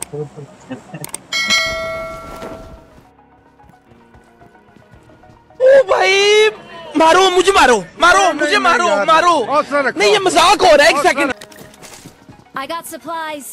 ओ भाई मारो मुझे, मारो मारो मुझे, मारो मारो। नहीं ये मजाक हो रहा है, एक सेकंड। I got supplies.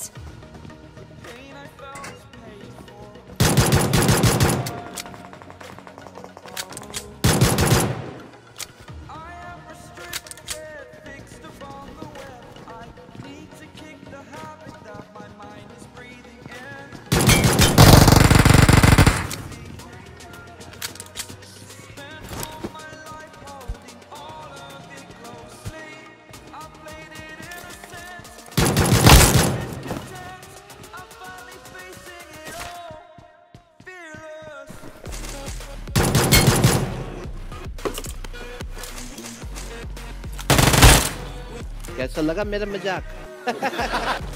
कैसा लगा मेरा मजाक?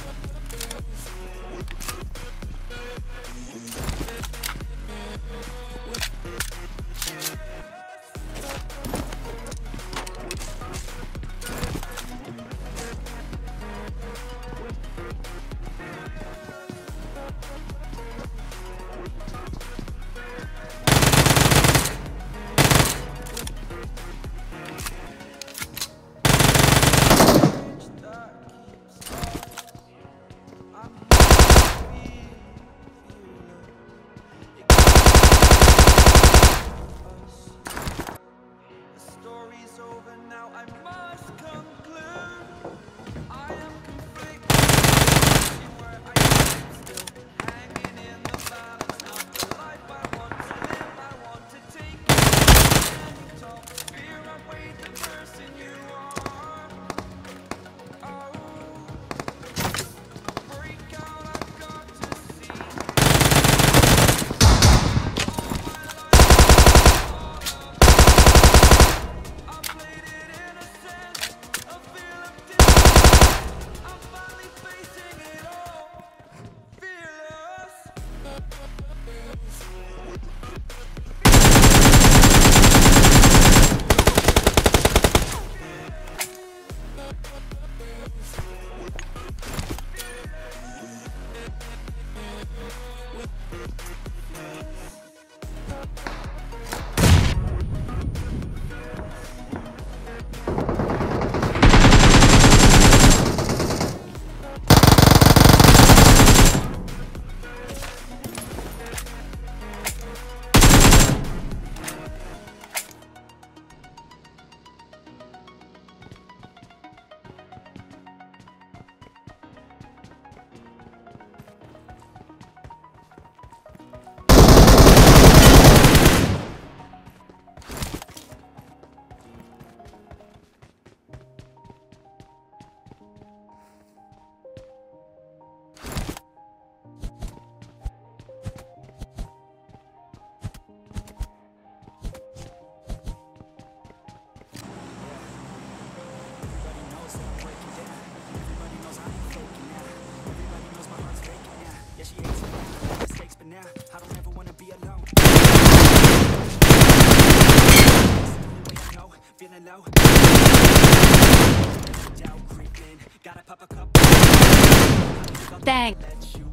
Thanks.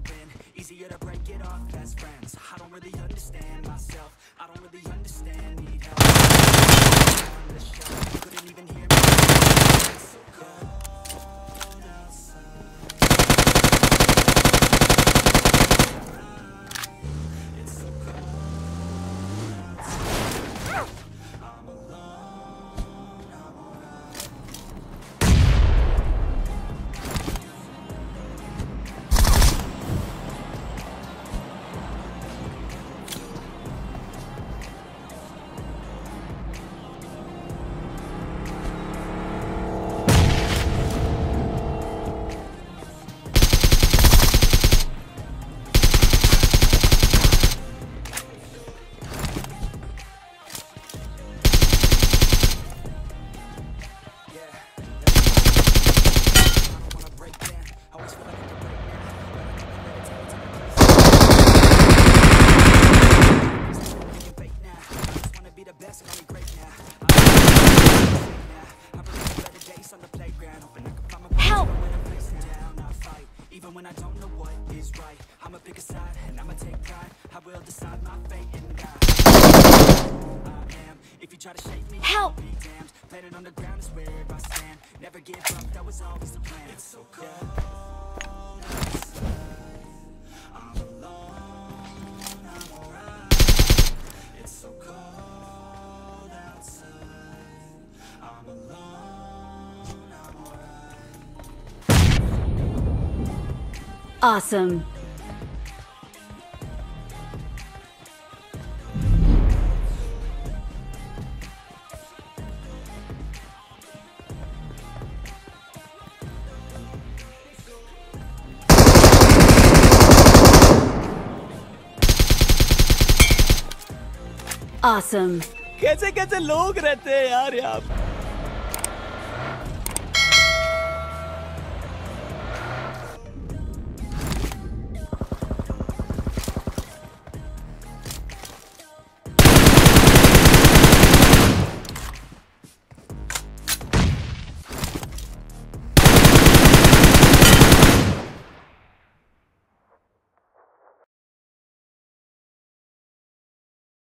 Easier to break it off best friends. I don't really understand myself. I don't really understand. Need help. The show couldn't even hear me. It's so cold outside. It's so cold outside. I'm alone. Help! When I don't know what is right. I'ma pick a side and I'ma take pride. I will decide my fate and die. I am. If you try to shake me, Help! I'll be damned. Planet on the ground is where I stand. Never give up, that was always the plan. It's so cold outside. I'm alone, I'm alright. It's so cold outside. I'm alone, I'm alright. Awesome. Awesome. कैसे कैसे लोग रहते हैं यार यहाँ पे।